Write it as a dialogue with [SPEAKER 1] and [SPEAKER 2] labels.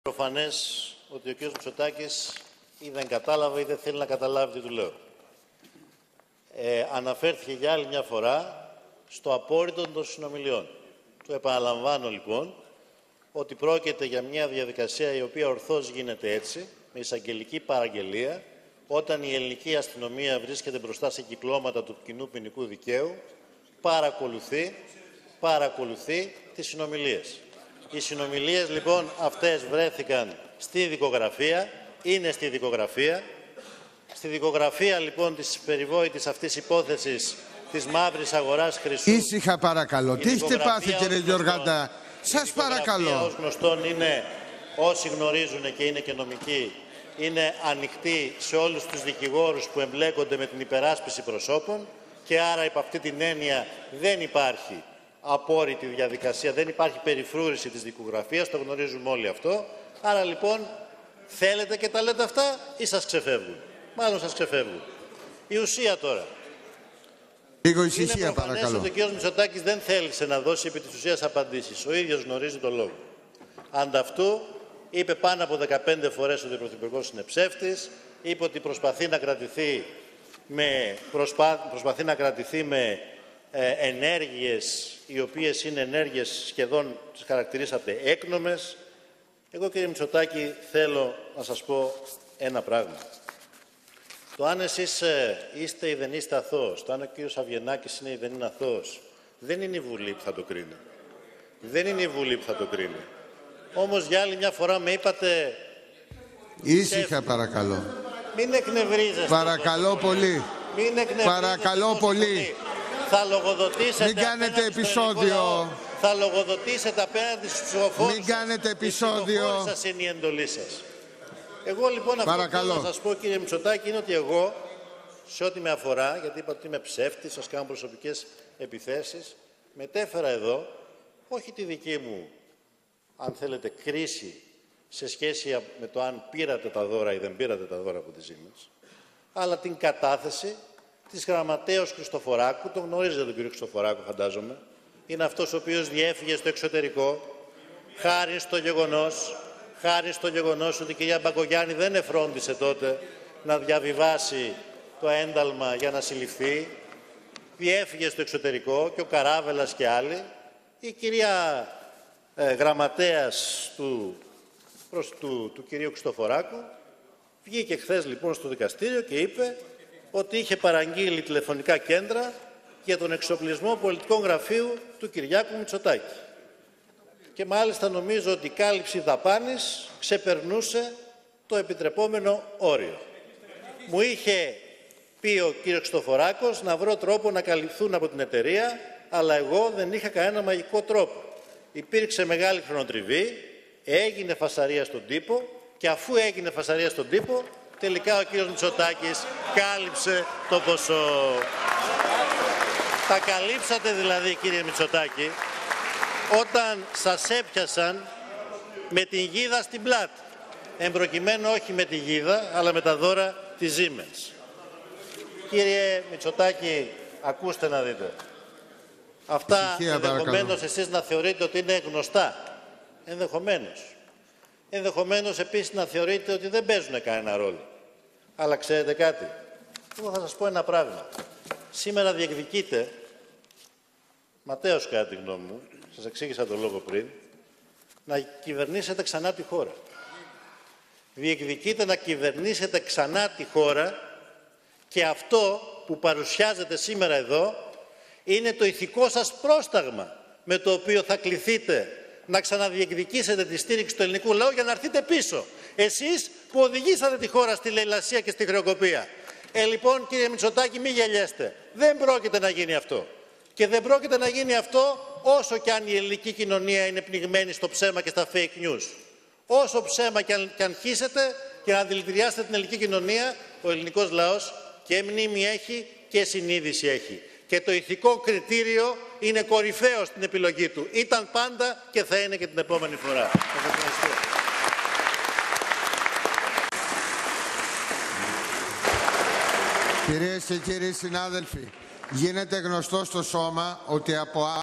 [SPEAKER 1] Προφανές ότι ο κ. Μητσοτάκης ή δεν κατάλαβε ή δεν θέλει να καταλάβει τι του λέω. Αναφέρθηκε για άλλη μια φορά στο απόρριτο των συνομιλιών. Του επαναλαμβάνω λοιπόν ότι πρόκειται για μια διαδικασία η οποία ορθώς γίνεται έτσι, με εισαγγελική παραγγελία, όταν η ελληνική αστυνομία βρίσκεται μπροστά σε κυκλώματα του κοινού ποινικού δικαίου, παρακολουθεί τις συνομιλίες. Οι συνομιλίες λοιπόν αυτές βρέθηκαν στη δικογραφία, είναι στη δικογραφία. Στη δικογραφία λοιπόν της περιβόητης αυτής υπόθεσης της μαύρης αγοράς χρυσού.
[SPEAKER 2] Ήσυχα παρακαλώ. Τι έχετε πάθει κύριε Γιωργάντα? Σας παρακαλώ.
[SPEAKER 1] Ως γνωστόν είναι, όσοι γνωρίζουν και είναι και νομικοί, είναι ανοιχτή σε όλους τους δικηγόρους που εμπλέκονται με την υπεράσπιση προσώπων και άρα υπ' αυτή την έννοια δεν υπάρχει απόρριτη διαδικασία, δεν υπάρχει περιφρούρηση της δικογραφίας, το γνωρίζουμε όλοι αυτό. Άρα λοιπόν θέλετε και τα λέτε αυτά ή σας ξεφεύγουν? Μάλλον σας ξεφεύγουν. Η ουσία τώρα.
[SPEAKER 2] Λίγο ησυχία
[SPEAKER 1] είναι προφανές
[SPEAKER 2] παρακαλώ.
[SPEAKER 1] ότι ο κ. Μητσοτάκης δεν θέλησε να δώσει επί της ουσίας απαντήσεις. Ο ίδιος γνωρίζει τον λόγο. Ανταυτού είπε πάνω από 15 φορές ότι ο Πρωθυπουργός είναι ψεύτης, είπε ότι προσπαθεί να κρατηθεί με ενέργειες οι οποίες είναι ενέργειες σχεδόν τις χαρακτηρίσατε έκνομες. Εγώ κύριε Μητσοτάκη θέλω να σας πω ένα πράγμα. Το αν εσείς είστε ή δεν είστε αθώος, το αν ο κύριος Αβγενάκης είναι ή δεν είναι αθώος, δεν είναι η Βουλή που θα το κρίνει. Δεν είναι η Βουλή που θα το κρίνει. Όμως για άλλη μια φορά με είπατε...
[SPEAKER 2] Ήσυχα παρακαλώ.
[SPEAKER 1] Μην εκνευρίζεστε.
[SPEAKER 2] Παρακαλώ πολύ.
[SPEAKER 1] Μην εκνευρίζεστε.
[SPEAKER 2] Παρακαλώ πολύ.
[SPEAKER 1] Θα λογοδοτήσετε.
[SPEAKER 2] Μην κάνετε επεισόδιο.
[SPEAKER 1] Θα λογοδοτήσετε απέναντι στους ψηφοφόρους.
[SPEAKER 2] Μην κάνετε επεισόδιο.
[SPEAKER 1] Οι ψηφοφόροι σας είναι η εντολή σας. Εγώ λοιπόν αυτό που θέλω να σας πω κύριε Μητσοτάκη είναι ότι εγώ σε ό,τι με αφορά, γιατί είπα ότι είμαι ψεύτης, σας κάνω προσωπικές επιθέσεις, μετέφερα εδώ όχι τη δική μου, αν θέλετε, κρίση σε σχέση με το αν πήρατε τα δώρα ή δεν πήρατε τα δώρα από τη Siemens, αλλά την κατάθεση της γραμματέως Χριστοφοράκου. Τον γνωρίζετε τον κύριο Χριστοφοράκου φαντάζομαι. Είναι αυτός ο οποίος διέφυγε στο εξωτερικό χάρη στο γεγονός ότι η κυρία Μπακογιάννη δεν εφρόντισε τότε να διαβιβάσει το ένταλμα για να συλληφθεί. Διέφυγε στο εξωτερικό και ο Καράβελας και άλλοι. Η κυρία γραμματέας του κυρίου Χριστοφοράκου βγήκε χθες λοιπόν στο δικαστήριο και είπε ότι είχε παραγγείλει τηλεφωνικά κέντρα για τον εξοπλισμό πολιτικών γραφείου του Κυριάκου Μητσοτάκη. Και μάλιστα νομίζω ότι η κάλυψη δαπάνης ξεπερνούσε το επιτρεπόμενο όριο. Μου είχε πει ο κύριος Χριστοφοράκος να βρω τρόπο να καλυφθούν από την εταιρεία, αλλά εγώ δεν είχα κανένα μαγικό τρόπο. Υπήρξε μεγάλη χρονοτριβή, έγινε φασαρία στον τύπο και αφού έγινε φασαρία στον τύπο, τελικά ο κύριος Μητσοτάκης κάλυψε το ποσό. Τα καλύψατε δηλαδή κύριε Μητσοτάκη όταν σας έπιασαν με την γίδα στην πλάτη. Εμπροκειμένου όχι με τη γίδα, αλλά με τα δώρα της Siemens. Κύριε Μητσοτάκη, ακούστε να δείτε. Αυτά ενδεχομένως εσείς να θεωρείτε ότι είναι γνωστά. Ενδεχομένως επίσης να θεωρείτε ότι δεν παίζουν κανένα ρόλο. Αλλά ξέρετε κάτι. Εγώ θα σας πω ένα πράγμα. Σήμερα διεκδικείτε, ματέως κατά τη γνώμη μου, σας εξήγησα τον λόγο πριν, να κυβερνήσετε ξανά τη χώρα. Διεκδικείτε να κυβερνήσετε ξανά τη χώρα και αυτό που παρουσιάζεται σήμερα εδώ είναι το ηθικό σας πρόσταγμα με το οποίο θα κληθείτε να ξαναδιεκδικήσετε τη στήριξη του ελληνικού λαού για να έρθετε πίσω. Εσείς που οδηγήσατε τη χώρα στη λαιλασία και στη χρεοκοπία. Λοιπόν κύριε Μητσοτάκη μην γελιέστε. Δεν πρόκειται να γίνει αυτό. Και δεν πρόκειται να γίνει αυτό όσο κι αν η ελληνική κοινωνία είναι πνιγμένη στο ψέμα και στα fake news. Όσο ψέμα κι αν χύσετε και να δηλητηριάσετε την ελληνική κοινωνία, ο ελληνικός λαός και μνήμη έχει και συνείδηση έχει. Και το ηθικό κριτήριο είναι κορυφαίο στην επιλογή του. Ήταν πάντα και θα είναι και την επόμενη φορά.
[SPEAKER 2] Κυρίες και κύριοι συνάδελφοι, γίνεται γνωστό στο σώμα ότι από